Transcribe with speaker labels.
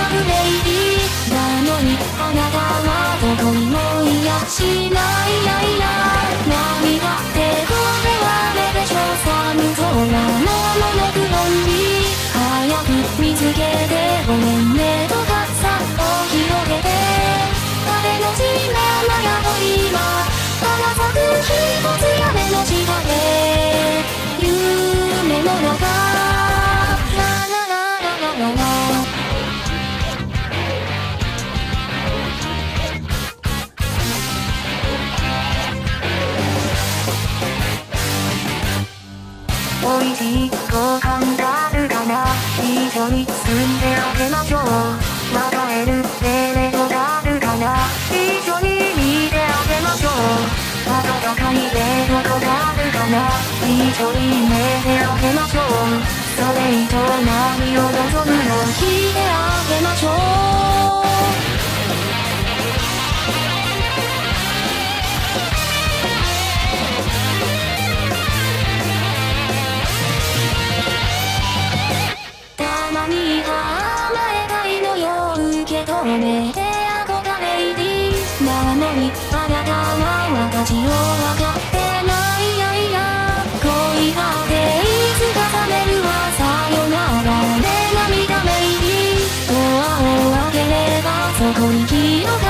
Speaker 1: ラブレイディーなのにあなたはどこにもいやしないやいや何がってこれはねでしょ寒そうなもののくのに早く見つけてごめんねと傘を広げて誰の血がまやと今花咲く一つ屋根の下で夢の中ラララララララおいしいご飯があるかな一緒に住んであげましょう笑えるテレ東があるかな一緒に見てあげましょう温かい冷凍があるかな一緒に寝てあげましょうそれ以上何を望むの聞いてあげましょうたまには甘えたいのよ受け止めて憧れディなのにあなたは私を分かってないやいや恋がっていつか冷めるわさよならね涙メイディドアを開ければそこに広が